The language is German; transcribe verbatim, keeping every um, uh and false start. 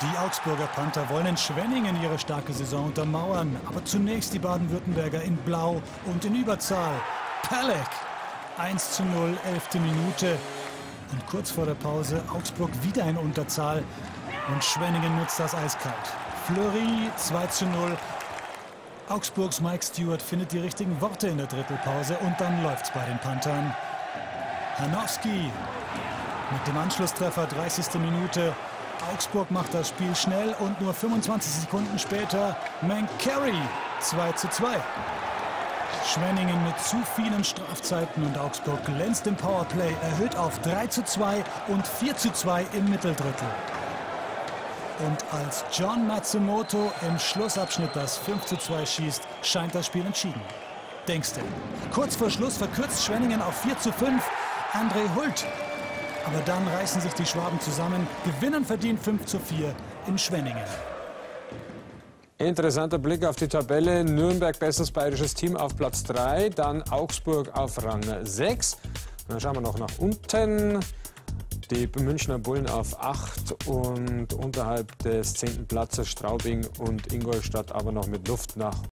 Die Augsburger Panther wollen in Schwenningen ihre starke Saison untermauern. Aber zunächst die Baden-Württemberger in Blau und in Überzahl. Palek! eins zu null, elfte Minute. Und kurz vor der Pause Augsburg wieder in Unterzahl. Und Schwenningen nutzt das eiskalt. Fleury zwei zu null. Augsburgs Mike Stewart findet die richtigen Worte in der Drittelpause. Und dann läuft's bei den Panthern. Hanowski mit dem Anschlusstreffer, dreißigste Minute. Augsburg macht das Spiel schnell und nur fünfundzwanzig Sekunden später Mancari zwei zu zwei. Schwenningen mit zu vielen Strafzeiten und Augsburg glänzt im Powerplay, erhöht auf drei zu zwei und vier zu zwei im Mitteldrittel. Und als John Matsumoto im Schlussabschnitt das fünf zu zwei schießt, scheint das Spiel entschieden. Denkst du? Kurz vor Schluss verkürzt Schwenningen auf vier zu fünf. André Hult. Aber dann reißen sich die Schwaben zusammen, gewinnen verdient fünf zu vier in Schwenningen. Interessanter Blick auf die Tabelle. Nürnberg, bestes bayerisches Team, auf Platz drei. Dann Augsburg auf Rang sechs. Dann schauen wir noch nach unten. Die Münchner Bullen auf acht und unterhalb des zehnten Platzes Straubing und Ingolstadt aber noch mit Luft nach